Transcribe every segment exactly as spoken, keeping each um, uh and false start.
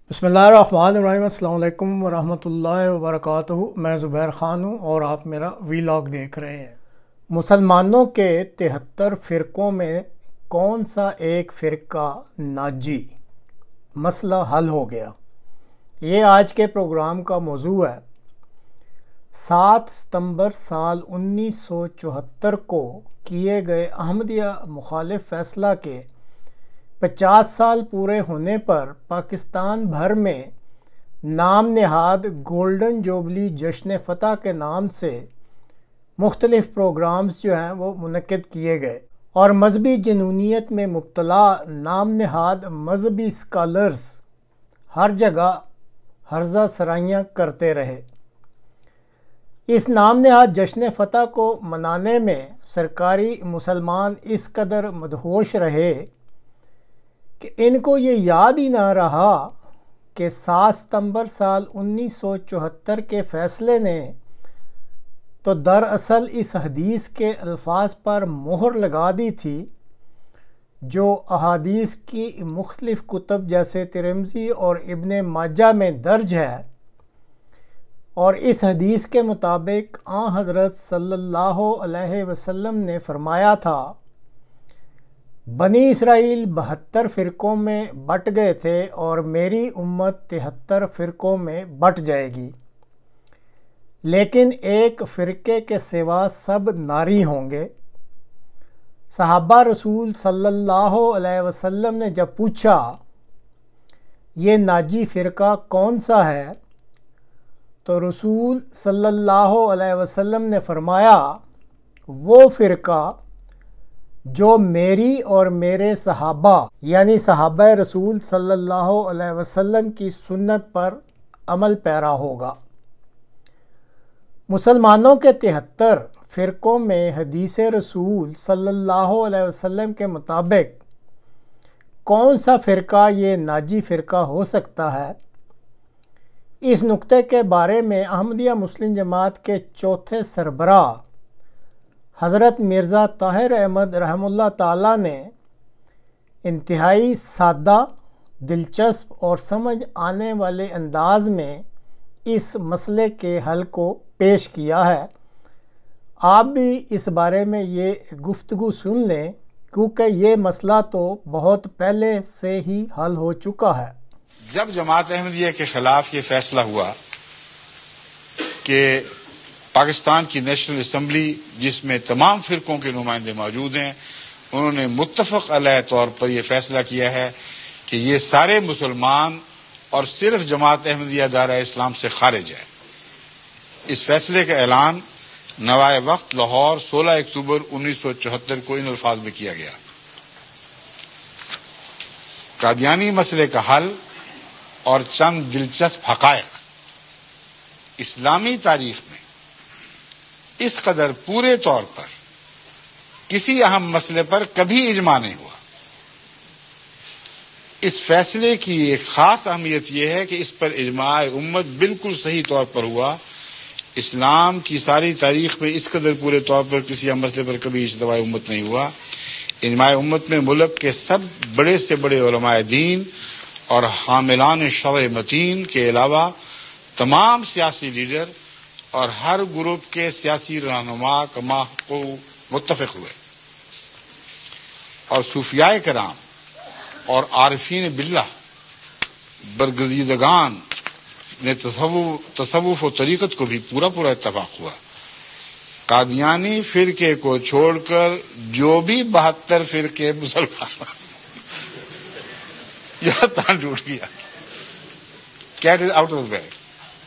بسم اللہ الرحمن الرحیم۔ السلام علیکم ورحمۃ اللہ وبرکاتہ۔ میں زبیر خان ہوں اور آپ میرا ویلاگ دیکھ رہے ہیں۔ مسلمانوں کے تہتر فرقوں میں کون سا ایک فرقہ ناجی؟ مسئلہ حل ہو گیا۔ یہ آج کے پروگرام کا موضوع ہے۔ سات ستمبر سال انیس سو چوہتر کو کیے گئے احمدیہ مخالف فیصلہ کے پچاس سال پورے ہونے پر پاکستان بھر میں نام نہاد گولڈن جوبلی جشن فتح کے نام سے مختلف پروگرامز جو ہیں وہ منعقد کیے گئے اور مذہبی جنونیت میں مبتلا نام نہاد مذہبی اسکالرز ہر جگہ ہرزہ سرائیاں کرتے رہے۔ اس نام نہاد جشن فتح کو منانے میں سرکاری مسلمان اس قدر مدہوش رہے کہ ان کو یہ یاد ہی نہ رہا کہ سات ستمبر سال انیس سو چوہتر کے فیصلے نے تو دراصل اس حدیث کے الفاظ پر مہر لگا دی تھی جو احادیث کی مختلف کتب جیسے ترمذی اور ابن ماجہ میں درج ہے، اور اس حدیث کے مطابق آن حضرت صلی اللہ علیہ وسلم نے فرمایا تھا، بنی اسرائیل بہتر فرقوں میں بٹ گئے تھے اور میری امت تہتر فرقوں میں بٹ جائے گی، لیکن ایک فرقے کے سوا سب ناری ہوں گے۔ صحابہ رسول صلی اللہ علیہ وسلم نے جب پوچھا یہ ناجی فرقہ کون سا ہے، تو رسول صلی اللہ علیہ وسلم نے فرمایا، وہ فرقہ جو میری اور میرے صحابہ یعنی صحابہ رسول صلی اللہ علیہ وسلم کی سنت پر عمل پیرا ہوگا۔ مسلمانوں کے تہتر فرقوں میں حدیث رسول صلی اللہ علیہ وسلم کے مطابق کون سا فرقہ یہ ناجی فرقہ ہو سکتا ہے؟ اس نقطے کے بارے میں احمدیہ مسلم جماعت کے چوتھے سربراہ حضرت مرزا طاہر احمد رحمہ اللہ تعالیٰ نے انتہائی سادہ، دلچسپ اور سمجھ آنے والے انداز میں اس مسئلے کے حل کو پیش کیا ہے۔ آپ بھی اس بارے میں یہ گفتگو سن لیں کیونکہ یہ مسئلہ تو بہت پہلے سے ہی حل ہو چکا ہے۔ جب جماعت احمدیہ کے خلاف یہ فیصلہ ہوا کہ پاکستان کی نیشنل اسمبلی جس میں تمام فرقوں کے نمائندے موجود ہیں، انہوں نے متفق علیہ طور پر یہ فیصلہ کیا ہے کہ یہ سارے مسلمان اور صرف جماعت احمدیہ دائرہ اسلام سے خارج ہے۔ اس فیصلے کا اعلان نوائے وقت لاہور سولہ اکتوبر انیس سو چوہتر کو ان الفاظ میں کیا گیا، قادیانی مسئلے کا حل اور چند دلچسپ حقائق۔ اسلامی تاریخ میں اس قدر پورے طور پر کسی اہم مسئلے پر کبھی اجماع نہیں ہوا۔ اس فیصلے کی ایک خاص اہمیت یہ ہے کہ اس پر اجماع امت بالکل صحیح طور پر ہوا۔ اسلام کی ساری تاریخ میں اس قدر پورے طور پر کسی اہم مسئلے پر کبھی اجتماع امت نہیں ہوا۔ اجماع امت میں ملک کے سب بڑے سے بڑے علماء دین اور حاملان شرع متین کے علاوہ تمام سیاسی لیڈر اور ہر گروپ کے سیاسی رہنما کما کو متفق ہوئے، اور صوفیاء کرام اور عارفین باللہ برگزیدگان نے تصوف و طریقت کو بھی پورا پورا اتفاق ہوا۔ قادیانی فرقے کو چھوڑ کر جو بھی بہتر فرقے مسلمان یہ تان ٹوٹ گیا، cat is out of the bag.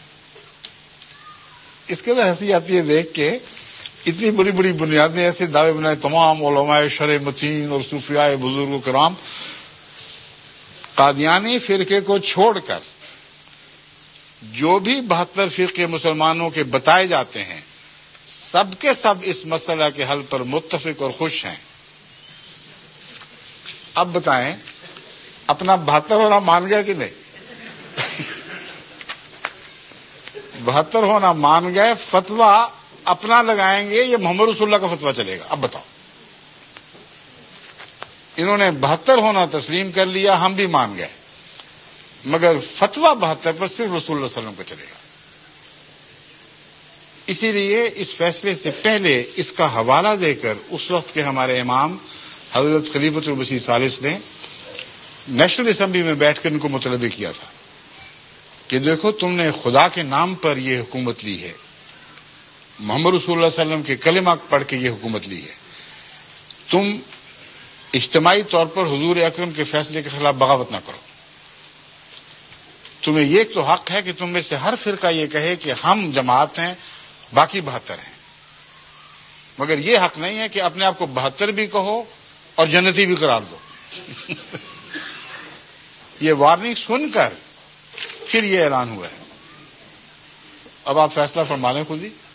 اس کے بعد ہنسی آتی ہے دیکھ کے اتنی بڑی بڑی بنیادیں ایسے دعوے بنائے تمام علماء شرع متین اور صوفیاء بزرگ و کرام قادیانی فرقے کو چھوڑ کر جو بھی بہتر فرقے مسلمانوں کے بتائے جاتے ہیں سب کے سب اس مسئلہ کے حل پر متفق اور خوش ہیں۔ اب بتائیں اپنا بہتر ہونا مان گیا کہ نہیں؟ بہتر ہونا مان گئے، فتویٰ اپنا لگائیں گے یہ محمد رسول اللہ کا فتویٰ چلے گا؟ اب بتاؤ، انہوں نے بہتر ہونا تسلیم کر لیا، ہم بھی مان گئے، مگر فتویٰ بہتر پر صرف رسول اللہ صلی اللہ علیہ وسلم کا چلے گا. اسی لیے اس فیصلے سے پہلے اس کا حوالہ دے کر اس وقت کے ہمارے امام حضرت خلیفۃ المسیح ثالث نے نیشنل اسمبلی میں بیٹھ کر ان کو مطلبہ کیا تھا کہ دیکھو تم نے خدا کے نام پر یہ حکومت لی ہے، محمد رسول اللہ صلی اللہ علیہ وسلم کے کلمہ پڑھ کے یہ حکومت لی ہے، تم اجتماعی طور پر حضور اکرم کے فیصلے کے خلاف بغاوت نہ کرو. تمہیں یہ تو حق ہے کہ تم میں سے ہر فرقہ یہ کہے کہ ہم جماعت ہیں، باقی بہتر ہیں، مگر یہ حق نہیں ہے کہ اپنے آپ کو بہتر بھی کہو اور جنتی بھی قرار دو. یہ وارننگ سن کر پھر یہ اعلان ہوا ہے. اب آپ فیصلہ فرما لیں خود ہی.